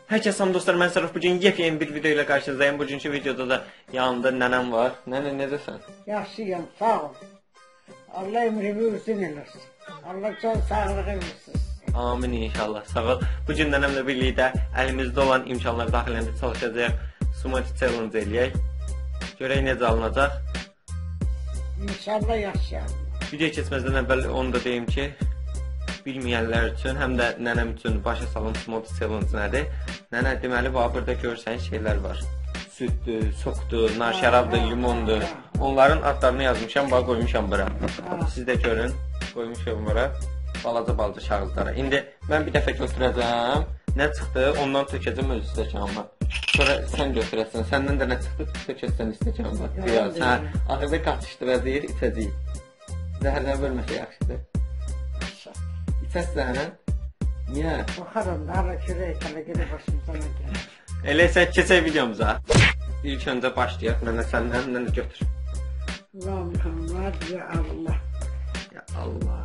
Herkese salam dostlar, mən Səraf. Bugün yepyeni bir video ilə qarşınızdayım. Bugünkü videoda da yanımda nənəm var. Nənə, necəsən? Yaxşıyam, sağ ol. Allah ömrümü uzun eləsin. Allah can sağlığı versin. Amin inşallah. Sağ ol. Bugün nənəmlə birlikdə əlimizdə olan imkanlar daxilində çalışacağıq. Smoothie challenge eləyək. Görək necə alınacaq. İnşallah yaxşıyam. Video keçməzdən əvvəl onu da deyim ki, bilməyənlər üçün, həm də nənəm üçün başa salım smoothie challenge nədir? Nənə, deməli, burada görsən şeylər var. Süddür, sokdur, nar şərabdır, limondur. Onların adlarını yazmışam, bax qoymuşam bura. Siz də görün, qoymuşam bura. Balaca kağızlara. İndi mən bir dəfə götürəcəm. Nə çıxdı, ondan tökəcəm öz stəkanıma. Sonra sən götürəsən, səndən də nə çıxdı, tökəsən stəkanıma. Sən axırda qatışdıracaq, içəcəyik. Zəhərdən bölməsə yaxşıdır. İçəs zəhərən? Niyə? Baxaram, daha kürək hələ gedib başımıza nə gəlir. Elə isə keçək videomuza. İlk öncə başlayaq, mənə səndən nə götür. Ya Muhammed, ya Allah. Ya Allah.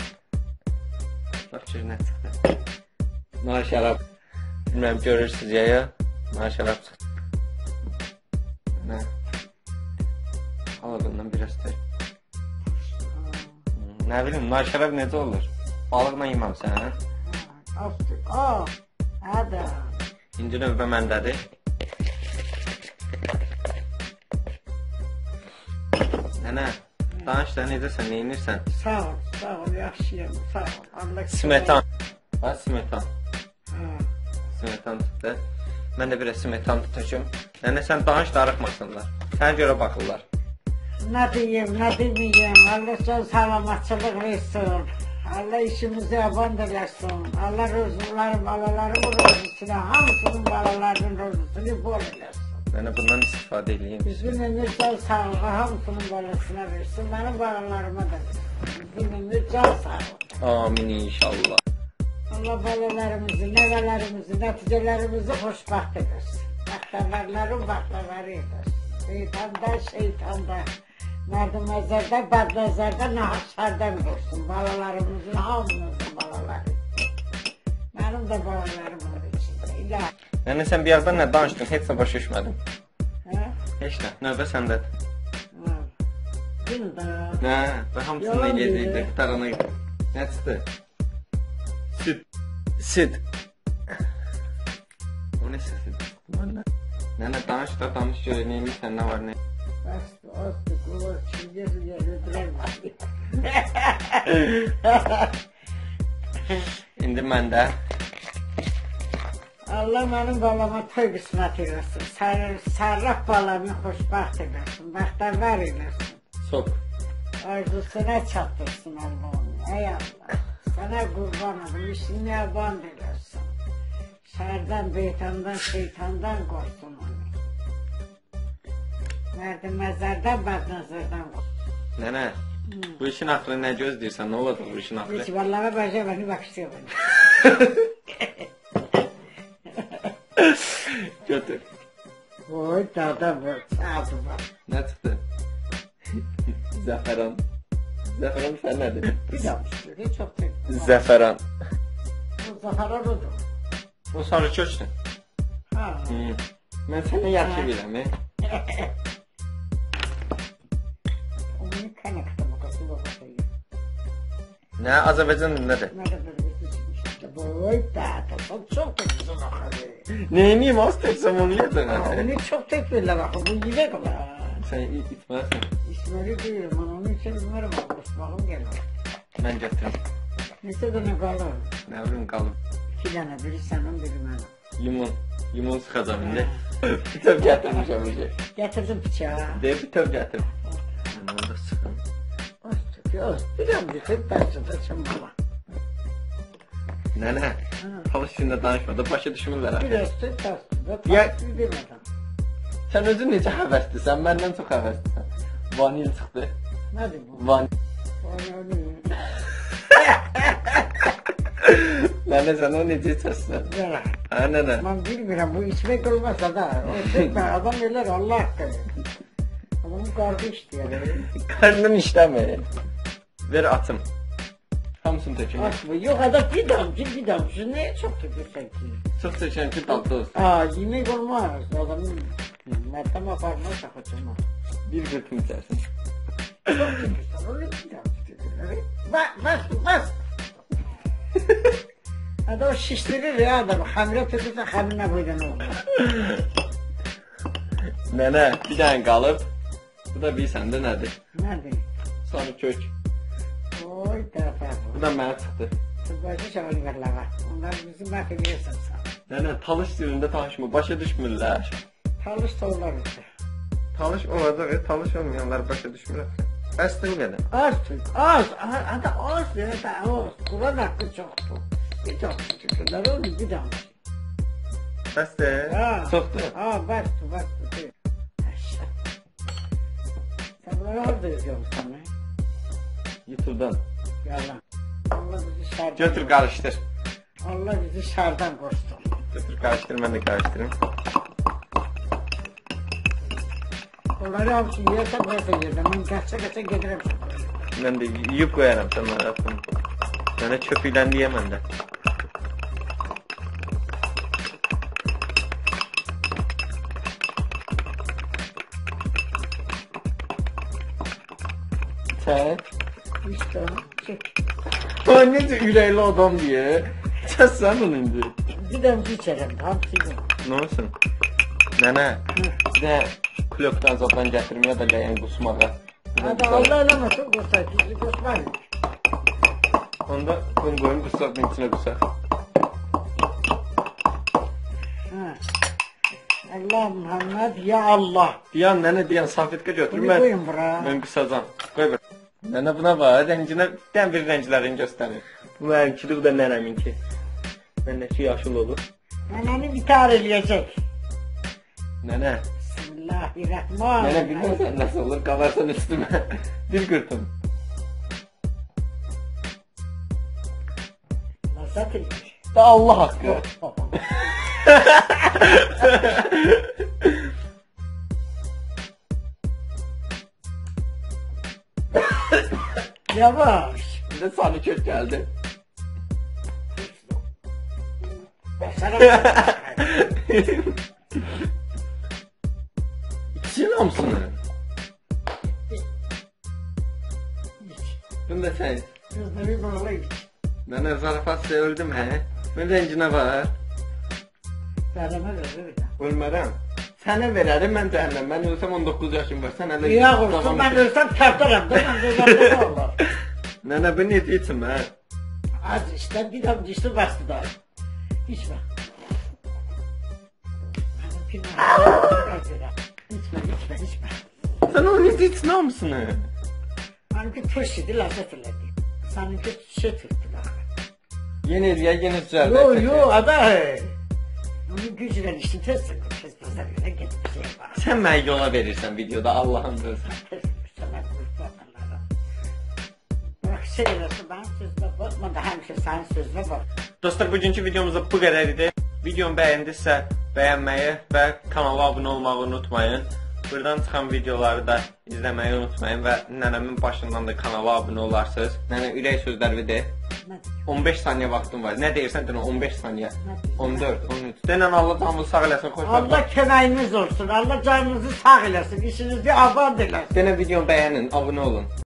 Bax ki, nə çıxdı. Nar şərab. Bilməm, görürsünüz ya. Nar şərab çıxdı. Nə? Halığından biraz da. Nə bilim, nar şərab necə olur? Balıqla yeməm sən, hə? Astık, hadi. İndi növbə məndədir. Nənə, danış da necəsən, neyinirsən? Sağ ol, yaxşıyam, sağ ol. Allah Smetan. Ha, smetan. Smetan tutdu. Mən də biraz smetan tutacağım. Nənə, sən danış da arıqmasınlar. Sənə görə baxırlar. Nə deyim, nə deməyim. Allah can salamatçılıq versin. Allah işimizi yaban eləsin. Allah rozunların, balalarımın rozusuna, hamısının balalarının rozusunu bol eləsin. Mənə bundan istifadə edeyim. Bizim ömür can sağlığı hamısının balasına versin. Mənim balalarıma da versin. Bizim ömür can sağlığı. Amin inşallah. Allah balalarımızı, nəvələrimizi, nəticələrimizi xoşbaxt edirsin. Bəxtəvərlərin bəxtəvəri edirsin. Şeytanda, mərdəməzərdən, bədləzərdən, nəhəşərdən qorusun. Balalarımızın, hamımızın balaları. Mənim də balalarım var içində. İlahi. Yəni, sən bir yerdən nə danışdın, heç nə başa düşmədim. Heç nə, növbə səndədir. Gündə. Nə, və hamısını yedikdə, qutarana gidir. Nə çıxdı? Süd. O nə səsidir? Nənə, danış da, danış görək, neymişsən, nə var, nə? Astık, olur, çizgiye öldürəmədi. İndi məndə. Allah mənim balama toy qismət eləsin. Sərraf balamı xoşbaxt eləsin, bəxtəvər eləsin. Çox. Arzusuna çatdırsın Allah'ım. Ey Allah, sana qurban olum, işini yaban eləsin. Şərdən, beytandan, şeytandan qorsun onu. Mərdəməzərdən, bədnəzərdən qorsun. Nənə, bu işin axırı nə gözləyirsən, nə olacaq bu işin axırı? Heç vallaha bəcə bəni bakışıyor beni. Götür. Oy, dada var, sağdı var. Nə çıxdı? Zəfəran. Zəfəran sən nədir? Bir danışıyor, heç çox tək. Zəfəran. O zəfəran odur. O sarı köçdür. Ha. Mən sənə yaxşı biləm, Onu kanakda bu qası babasıyım. Nə, Azərbaycan nədir? Nə qədər bir boy dada, çok da güzel axarı. Neyiniyim, az təksəm onu yedin. Onu çok tek verirler axı, bu yiyək olar. Sən itməlisən. İsməli deyirəm, onun üçün bilmirəm, qoşmağım gəlir. Mən götürüm. Neçə dənə qalır? Nə bilim, qalıb. 2 dənə, biri sənin, biri mənim. Limon sıxacam indi. Bütöv gətirmişəm bir şey. Gətirdim bıçağı. Deyib, bütöv gətirim. Mən onu da sıxım. Biləm, bütün bəşədəsən bana. Nənə, talış üstündə danışma da, başa düşmürlər. Biraz tut, tasdıq demədən. Sən özün necə həvəslisən, məndən çox həvəslisən. Vanil çıxdı. Nədir bu? Vanil. Nənə, sən o necə içəsən? Yara. Hə, nənə? Mən bilmirəm, bu içmək olmasa da. Adam elə Allah haqqı. Adamın qardı işləyər. Qarnım işləmir. Ver atım. Hamısını tökün. Açma, yox adam bir damcı, şu neye çok tökürsən ki? Çox seçən ki, dadlı olsun. Yemək olmaz. Adamın mətəm aparmaz saxıcına. Bir qırtım içərsin. Çok güzel, öyle güzel. Bas. Adam şiştirir ya adamı. Hamile tutursa hamile koydan olur. Nənə, bir dənə qalıb. Bu da bilirsən də nədir? Nerede? Sarı kök. Oy tarafa. Bu da mənə çıxdı. Tıbbacı şahaliverlere. Onlar bizi mahvediyorsun sen. Nənə, talış dilində tanışmı? Başa düşmürlər. Talış sorular işte. Talış olacaq, talış olmayanlar başa düşmürlər. Bəsdir qədər. Az Türk, az. Hatta az ya da az. Kur'an hakkı çoktu. Bir çok Türkler oldu bir daha. Bəsdir. Çoxdur. Bastı. Sen bunları orada yazıyorsun lan. YouTube'dan. Yalan. Allah bizi şardan. Götür qarışdır. Allah bizi şardan korusun. Götür qarışdır, mən də qarışdırım. Onları hamısı yersen neyse yerden. Ben kaça gelirim. Mən də yuyub qoyaram sən mənə atın. Mənə çöpüylən deyəmən də. Sən? İşte çek. O necə ürəkli adam deyə. Çəsən onu indi. Bir de içerim. Hamsıydı. Nə olsun? Nənə, bir də klöpdən zaten gətirməyə də ləyən qusmağa. Hadi Allah eləməsin qusar. Bizi qusmar. Onda bunu qoyun qusaqın içinə qusaq. Allah Muhammed ya Allah. Deyən nənə deyən safetka götür. Bunu koyun bura. Mən qısacam. Qoy bir. Nənə buna bax, rənginə bir rənglərini göstərir. Bu mənimkidir, bu da nənəminki. Məndəki yaşıl olur. Nənəni bitar eləyəcək. Nənə. Bismillahirrahmanirrahim. Nənə bilmirsən nəsə olur, qalarsan üstümə. Bir qırtım. Nasıl eləyəcək? Da Allah haqqı. Yavaş. Bir də sarı kök gəldi. Sana İçin hamısını. Bunu da sən. Gözleri bağlayın. Nənə zarafat öldüm hə? Mən rənginə var. Zərəmə verir. Ölmərəm. Sənə verərim, mən cəhənnəm. Mən ölsəm 19 yaşım var. Sən hələ... Ya olsun, ben ölsem tartarım. Ben ölsem ne olur? Nənə, bu necə içim hə? Az işte bir de dişli bastı da. İçme. Benim İçme. Sən onu necə içsin hamısını? Benimki turş idi, lezzet elədi. Seninki şey tuttu bak. Yenə düzəldi. Yo, ada. Onun gücüyle işte tez pazarına gidip bir şey var. Sən mənə yola verirsən videoda, Allah'ın sözü. Tez sana kurbanlarla. Bak şeylerse ben sözüne bakma da hemşe sen sözüne bak. Dostlar, bugünkü videomuzda bu qədər idi. Videomu bəyəndinizsə bəyənməyi və kanala abunə olmağı unutmayın. Buradan çıxan videoları da izləməyi unutmayın və nənəmin başından da kanala abunə olarsınız. Nənə, ürək sözləri de. 15 saniyə vaxtım var. Nə deyirsən denə 15 saniyə? 14, 13. Denən Allah canınızı sağ eləsin, xoşbəxt. Allah köməyiniz olsun. Allah canınızı sağ eləsin. İşinizi abad eləsin. Denə videomu bəyənin, abunə olun.